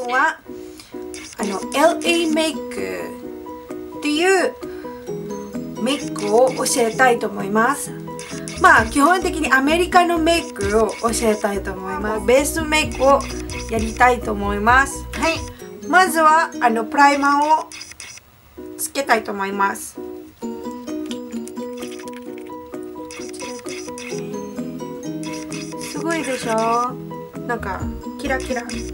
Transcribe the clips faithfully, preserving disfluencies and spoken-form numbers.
はあの エルエー メイクっていうメイクを教えたいと思います。まあ基本的にアメリカのメイクを教えたいと思います。ベースメイクをやりたいと思います。はい、まずはあのプライマーをつけたいと思います。すごいでしょ、なんかキラキラする。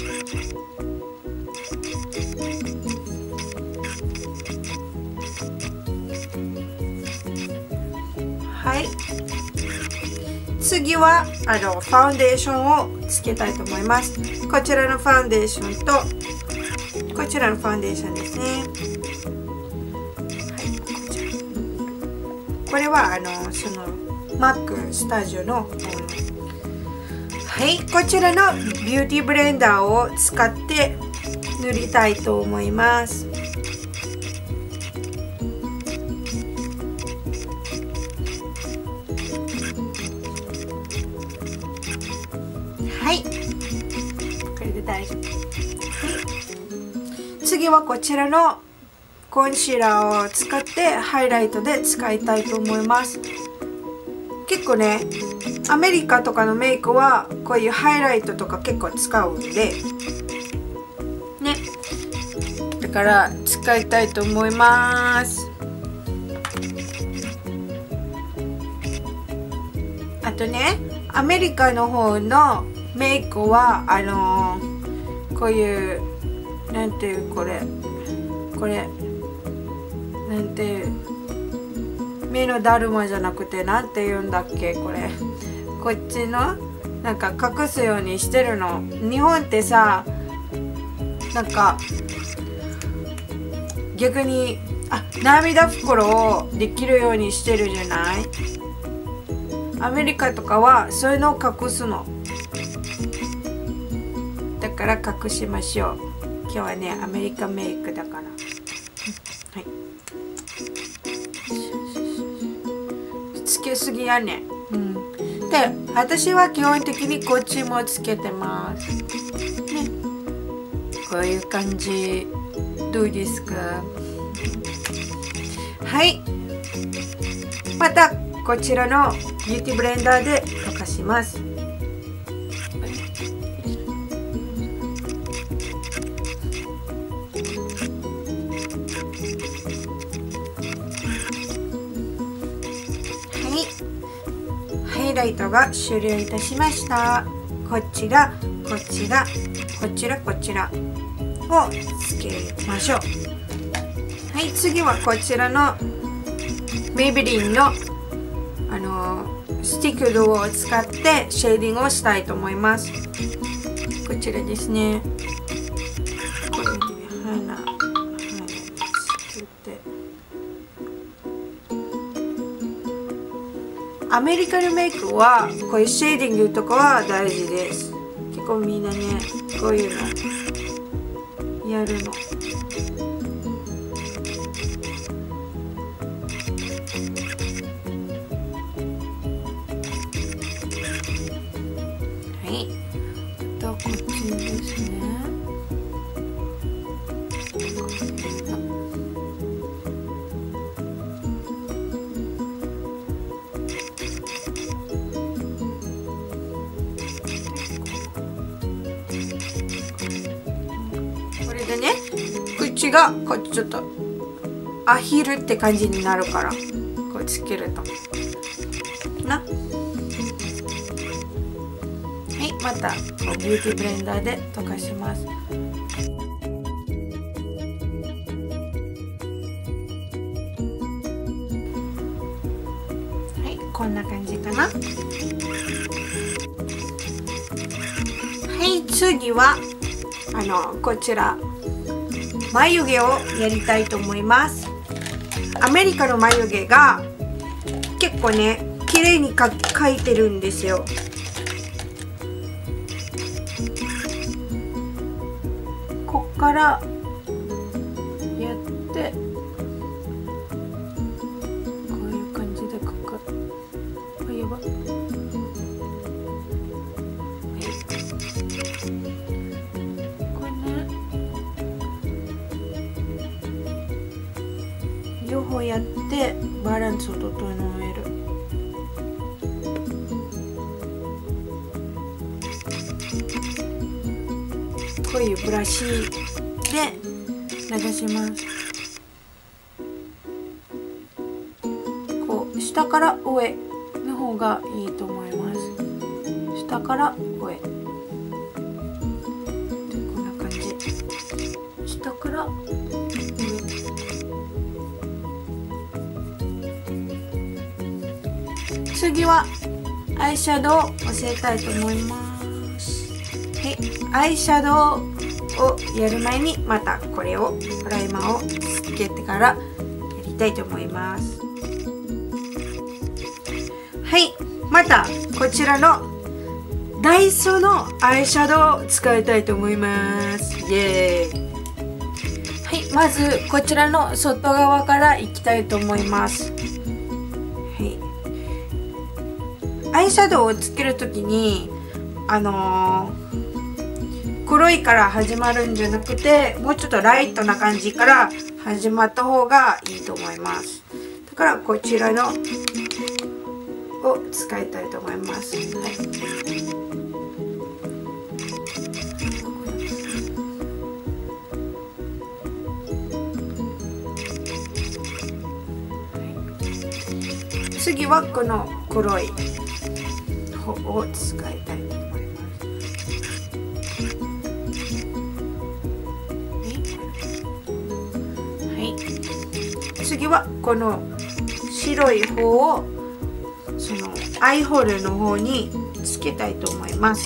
はい、次はあのファンデーションをつけたいと思います。こちらのファンデーションとこちらのファンデーションですね。はい、こちら、これはあのそのマックスタジオの、うん、はい、こちらのビューティーブレンダーを使って塗りたいと思います。はい、これで大丈夫。はい、次はこちらのコンシーラーを使ってハイライトで使いたいと思います。結構ね、アメリカとかのメイクはこういうハイライトとか結構使うんでね、だから使いたいと思います。あとね、アメリカの方のメイクはあのー、こういうなんていうこれこれなんていう目のだるまじゃなくてなんて言うんだっけ、これこっちのなんか隠すようにしてるの。日本ってさ、なんか逆にあ涙袋をできるようにしてるじゃない。アメリカとかはそういうのを隠すの。だから隠しましょう。今日はねアメリカメイクだから。はい、つけすぎやね。うん。で、私は基本的にこっちもつけてます。ね。こういう感じ。どうですか？はい。またこちらのビューティーブレンダーで溶かします。ハイライトが終了いたしました。こちら、こちら、こちら、こちらをつけましょう。はい、次はこちらのメイベリンのあのスティックドを使ってシェーディングをしたいと思います。こちらですね。これで花、花つけて。アメリカのメイクはこういうシェーディングとかは大事です。結構みんなねこういうのやるの。はい、あとこっちですね。でね、口がこっちちょっとアヒルって感じになるからこれつけるとな。はい、またビューティーブレンダーで溶かします。はい、こんな感じかな。はい、次はあのこちら眉毛をやりたいと思います。アメリカの眉毛が結構ね綺麗にか描いてるんですよ。こっからやってこういう感じで描く。あ、やば。これねやってバランスを整える。こういうブラシで流します。こう下から上の方がいいと思います。下から上でこんな感じ。下から上。次はアイシャドウを教えたいと思います。はい、アイシャドウをやる前にまたこれをプライマーをつけてからやりたいと思います。はい、またこちらのダイソーのアイシャドウを使いたいと思います。イエーイ。はい、まずこちらの外側からいきたいと思います。アイシャドウをつけるときにあのー、黒いから始まるんじゃなくて、もうちょっとライトな感じから始まった方がいいと思います。だからこちらのを使いたいと思います。はい、次はこの黒い方を使いたいと思います。はい、次はこの白い方をそのアイホールの方につけたいと思います。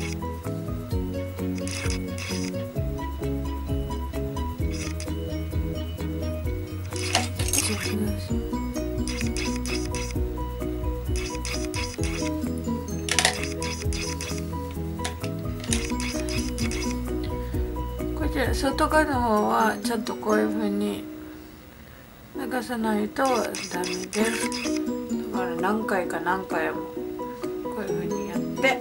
外側の方はちょっとこういう風に流さないとダメです。だから何回か何回もこういう風にやって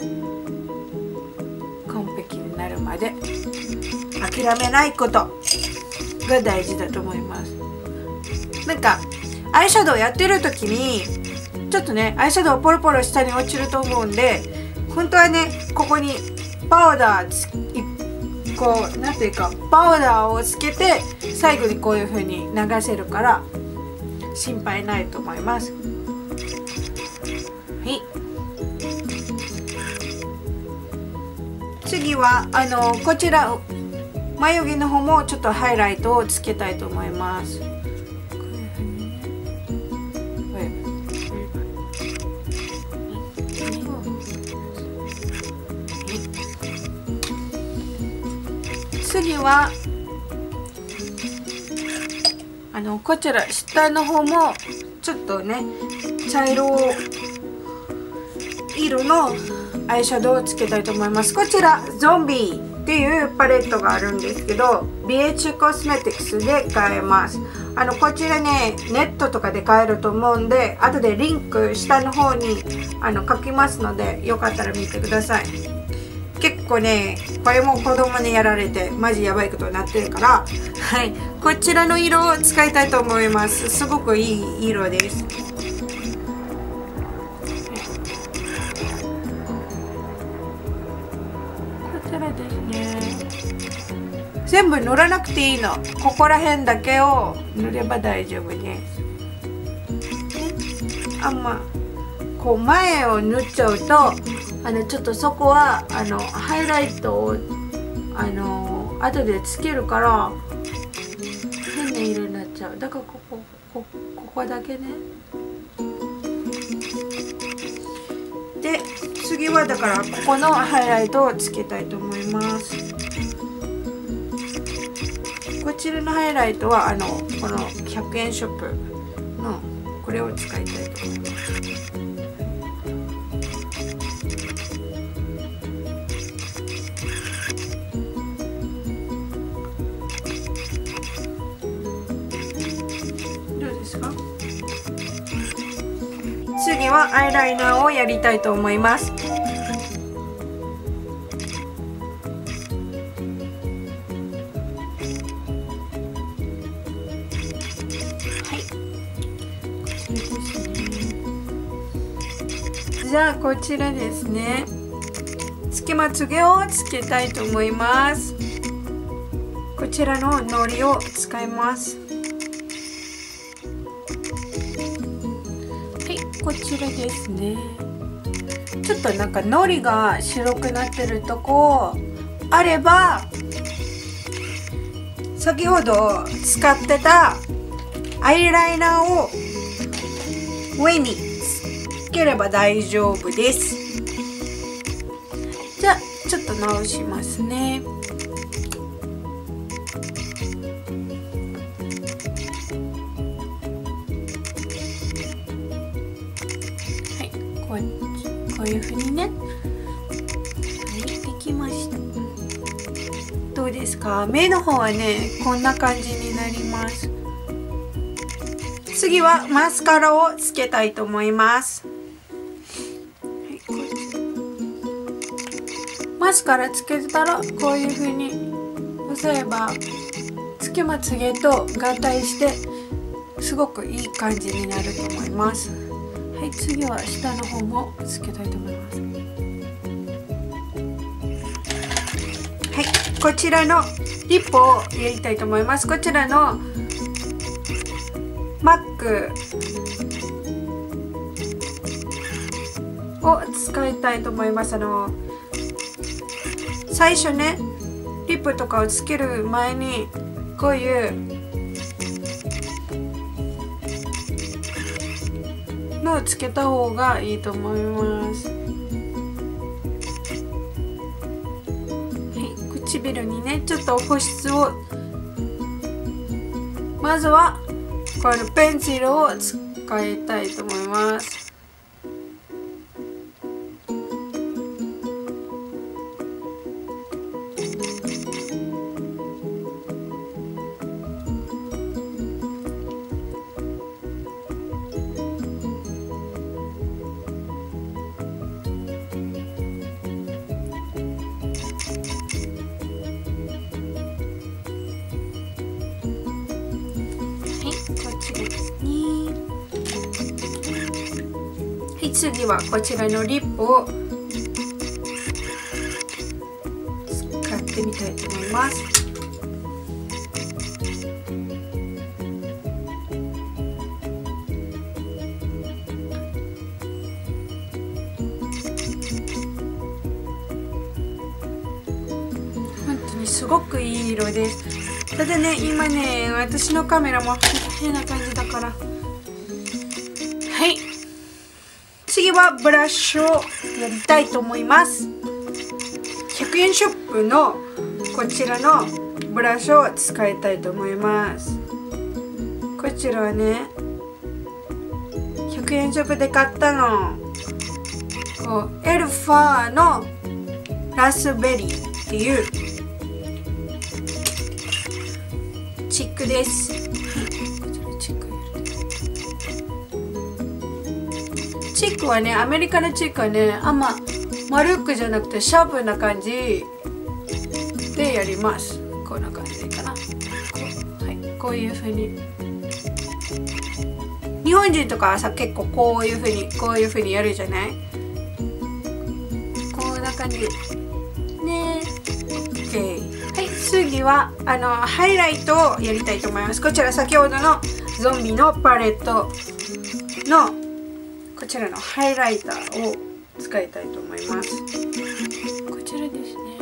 完璧になるまで諦めないことが大事だと思います。なんかアイシャドウやってる時にちょっとねアイシャドウポロポロ下に落ちると思うんで、本当はねここにパウダーつこうなんていうかパウダーをつけて最後にこういう風に流せるから心配ないと思います。はい、次はあのこちら眉毛の方もちょっとハイライトをつけたいと思います。次はあのこちら下の方もちょっとね茶色色のアイシャドウをつけたいと思います。こちらゾンビーっていうパレットがあるんですけど ビーエイチ コスメティクスで買えます。あのこちらねネットとかで買えると思うんで、後でリンク下の方にあの書きますのでよかったら見てください。結構ねこれも子供にやられてマジやばいことになってるから、はい、こちらの色を使いたいと思います。すごくいい色です。こちらですね。全部塗らなくていいの。ここら辺だけを塗れば大丈夫です。あんまこう前を塗っちゃうとあのちょっとそこはあのハイライトをあの後でつけるから変な色になっちゃう。だからこここここだけね。で次はだからここのハイライトをつけたいと思います。こちらのハイライトはあのこのひゃくえんショップのこれを使いたいと思います。次はアイライナーをやりたいと思います。はい、 じゃあこちらですね、つけまつげをつけたいと思います。こちらののりを使います。はい、こちらですね。ちょっとなんかのりが白くなってるとこあれば、先ほど使ってたアイライナーを上につければ大丈夫です。じゃあちょっと直しますね。はい、こう、こういうふうにね、はい、できました。どうですか？目の方はね、こんな感じになります。次はマスカラをつけたいと思います。はい、こマスカラつけたらこういう風に押さえばつけまつげと合体してすごくいい感じになると思います。はい、次は下の方もつけたいと思います。はい、こちらのリップを入れたいと思います。こちらのマックを使いたいと思います。あの最初ね、リップとかをつける前にこういうのをつけた方がいいと思います。はい、唇にねちょっと保湿を、まずはこのペンシルを使いたいと思います。はい、次はこちらのリップを使ってみたいと思います。本当にすごくいい色です。ただね、今ね、私のカメラも変な感じだから。はい、次はブラシをやりたいと思います。ひゃくえんショップのこちらのブラシを使いたいと思います。こちらはね、ひゃくえんショップで買ったの。こうエルファーのラスベリーっていうチックです。チックはね、アメリカのチックはね、あんま丸くじゃなくてシャープな感じでやります。こんな感じでいいかな。こう、はい、こういう風に。日本人とかはさ、結構こういう風にこういう風にやるじゃない？こんな感じね。OK。はい、次はあのハイライトをやりたいと思います。こちら先ほどのゾンビのパレットのこちらのハイライターを使いたいと思います。こちらですね。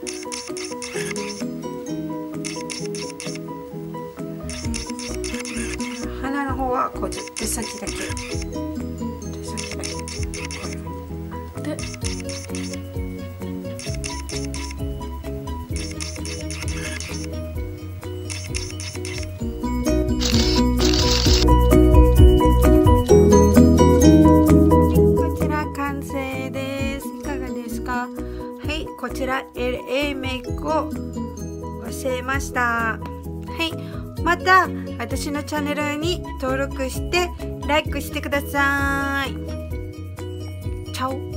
鼻の方はこう手先だけ、手先だけこういうふうにで。こちら エルエー メイクを教えました。はい、また私のチャンネルに登録してライクしてください。チャオ。